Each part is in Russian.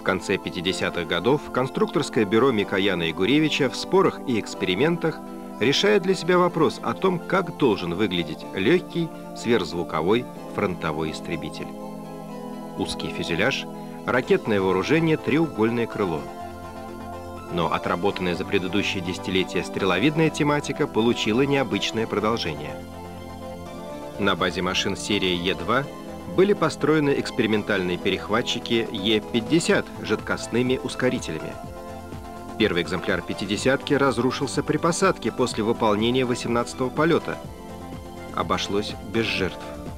конце 50-х годов конструкторское бюро Микояна и Гуревича в спорах и экспериментах решает для себя вопрос о том, как должен выглядеть легкий сверхзвуковой фронтовой истребитель. Узкий фюзеляж, ракетное вооружение, треугольное крыло. Но отработанная за предыдущие десятилетия стреловидная тематика получила необычное продолжение. На базе машин серии Е-2 были построены экспериментальные перехватчики Е-50 с жидкостными ускорителями. Первый экземпляр «пятидесятки» разрушился при посадке после выполнения 18-го полета. Обошлось без жертв.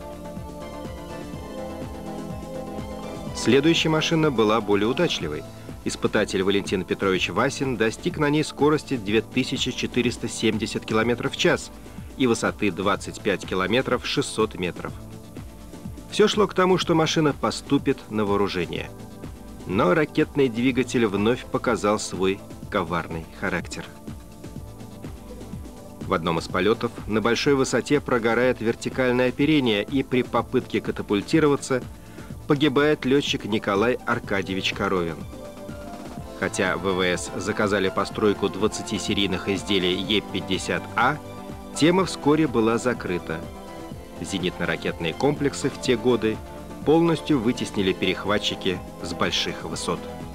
Следующая машина была более удачливой. Испытатель Валентин Петрович Васин достиг на ней скорости 2470 км в час и высоты 25 км 600 метров. Все шло к тому, что машина поступит на вооружение. Но ракетный двигатель вновь показал свой коварный характер. В одном из полетов на большой высоте прогорает вертикальное оперение, и при попытке катапультироваться погибает летчик Николай Аркадьевич Коровин. Хотя ВВС заказали постройку 20 серийных изделий Е-50А, тема вскоре была закрыта. Зенитно-ракетные комплексы в те годы полностью вытеснили перехватчики с больших высот.